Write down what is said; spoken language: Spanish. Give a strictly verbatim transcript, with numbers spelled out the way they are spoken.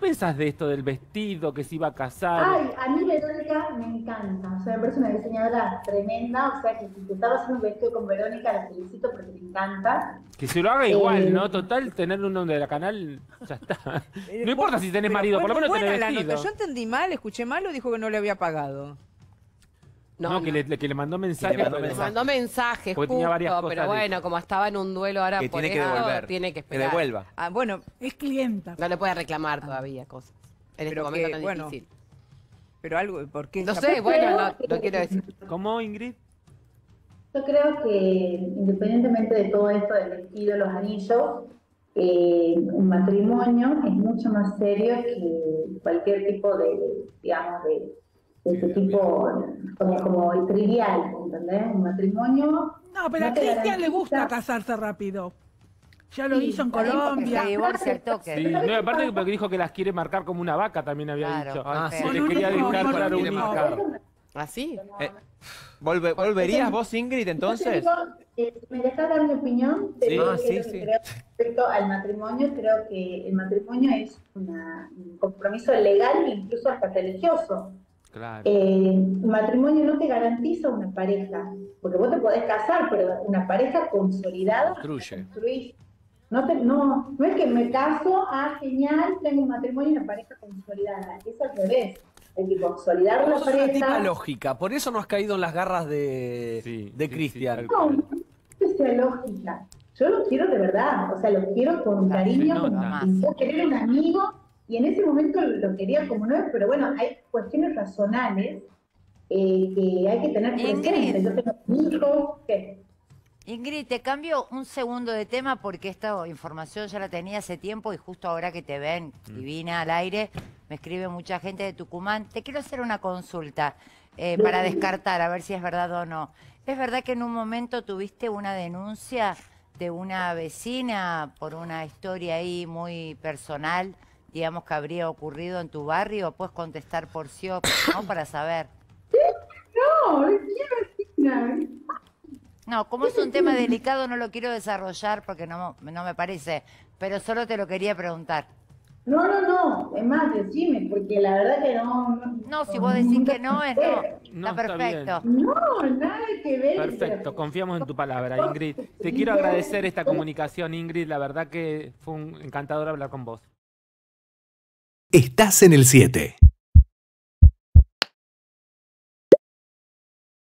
pensás de esto del vestido, que se iba a casar? Ay, a mí Verónica me encanta, o sea, me parece una diseñadora tremenda, o sea, que si te estaba haciendo un vestido con Verónica, la felicito porque me encanta. Que se lo haga igual, Eh, ¿no? Total, tener uno de la canal, ya está. Eh, No importa fue- si tenés pero marido, fue por lo menos muy tenés buena la vestido. nota. Yo entendí mal, escuché mal o dijo que no le había pagado. No, No, que, no. Le, que le mandó mensaje. mandó pero- Me mensaje. mandó mensajes Porque justo, tenía varias cosas pero de- bueno, como estaba en un duelo ahora Que por tiene que esto, devolver. tiene que Que esperar. devuelva. Ah, bueno, Es clienta. No le puede reclamar todavía cosas. En este Pero momento que, tan bueno, difícil. pero algo, ¿por qué? No Ya- sé, bueno, creo no, que- no quiero decir. ¿Cómo, Ingrid? Yo creo que independientemente de todo esto del vestido, los anillos, eh, un matrimonio es mucho más serio que cualquier tipo de, digamos, de, de ese tipo, como, como el trivial, ¿entendés? Un matrimonio... No, pero no a te Cristian le gusta garantiza- casarse rápido. Ya lo Sí, hizo en está bien, porque Colombia. Se divorcia al toque. Sí, no, aparte porque dijo que las quiere marcar como una vaca, también había Claro, dicho. ah, Se sí. le Con quería un hijo, dejar con para un un hijo. hijo. ¿Así? Eh, ¿volve- ¿Volverías vos, Ingrid, entonces? Yo te digo, eh, me dejas dar mi opinión, te Sí. digo Ah, que sí, lo que sí. creo respecto al matrimonio, creo que el matrimonio es una- un compromiso legal e incluso hasta religioso. Claro. Eh, el matrimonio no te garantiza una pareja, porque vos te podés casar, pero una pareja consolidada Construye. construís. No, te- no, no es que me caso, ah, genial, tengo un matrimonio y una pareja consolidada, es al revés. Hay que consolidar la Vos sos una tipa pareja. lógica, por eso no has caído en las garras de, Sí, de sí, sí, Cristian. tal No, cual. no es que sea lógica. Yo lo quiero de verdad, o sea, lo quiero con Claro, cariño, se como nota. si yo quería un amigo, y en ese momento lo quería como no es, pero bueno, hay cuestiones razonales eh, que hay que tener Ingrid. presentes. Yo tengo hijos, que Ingrid, te cambio un segundo de tema porque esta información ya la tenía hace tiempo y justo ahora que te ven divina al aire, me escribe mucha gente de Tucumán. Te quiero hacer una consulta eh, para descartar, a ver si es verdad o no. ¿Es verdad que en un momento tuviste una denuncia de una vecina por una historia ahí muy personal, digamos, que habría ocurrido en tu barrio? Puedes contestar por sí o por no para saber. no, ¿qué vecina? No, como es un tema delicado no lo quiero desarrollar porque no, no me parece, pero solo te lo quería preguntar. No, no, no, es más, decime, porque la verdad que no... No, No, si vos decís que no, es no. No, Está está perfecto. No, nada que ver. Perfecto, confiamos en tu palabra, Ingrid. Te quiero agradecer esta comunicación, Ingrid. La verdad que fue un encantador hablar con vos. Estás en el siete.